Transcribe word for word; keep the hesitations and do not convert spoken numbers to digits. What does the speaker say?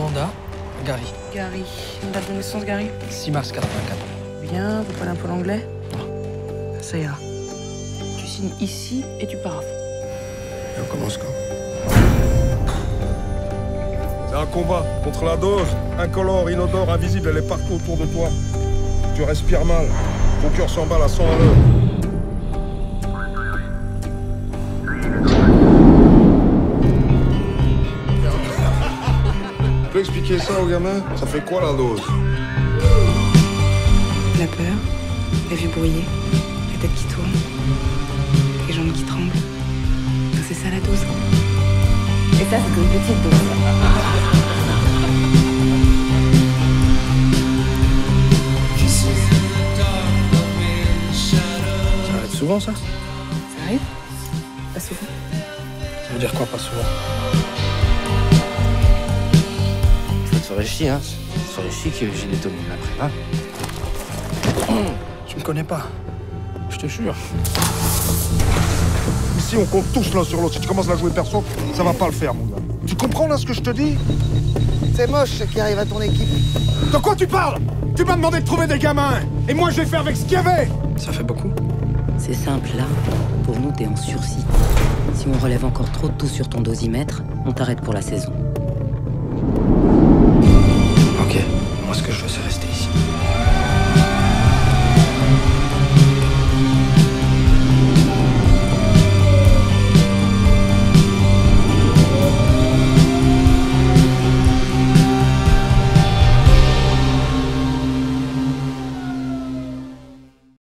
Amanda, Gary. Gary. Une date de naissance, Gary? six mars quatre-vingt-quatre. Bien, vous parlez un peu l'anglais? Non. Ça ira. Tu signes ici et tu pars. Et on commence quand? C'est un combat contre la dose. Incolore, inodore, invisible, elle est partout autour de toi. Tu respires mal. Ton cœur s'emballe à cent à l'heure. Tu peux expliquer ça aux gamins? Ça fait quoi la dose? La peur, les yeux brouillés, la tête qui tourne, les jambes qui tremblent. C'est ça la dose. Et ça, c'est une petite dose. Ça arrive souvent, ça? Ça arrive? Pas souvent. Ça veut dire quoi, pas souvent? Ça te ferait chier, hein? Ça te ferait chier que j'ai des tonnes après, hein? Tu me connais pas. Je te jure. Ici, on compte tous l'un sur l'autre. Si tu commences à jouer perso, ça va pas le faire, mon gars. Tu comprends là ce que je te dis? C'est moche ce qui arrive à ton équipe. De quoi tu parles? Tu m'as demandé de trouver des gamins. Et moi, je vais faire avec ce qu'il y avait. Ça fait beaucoup? C'est simple, là. Pour nous, t'es en sursis. Si on relève encore trop de tout sur ton dosimètre, on t'arrête pour la saison.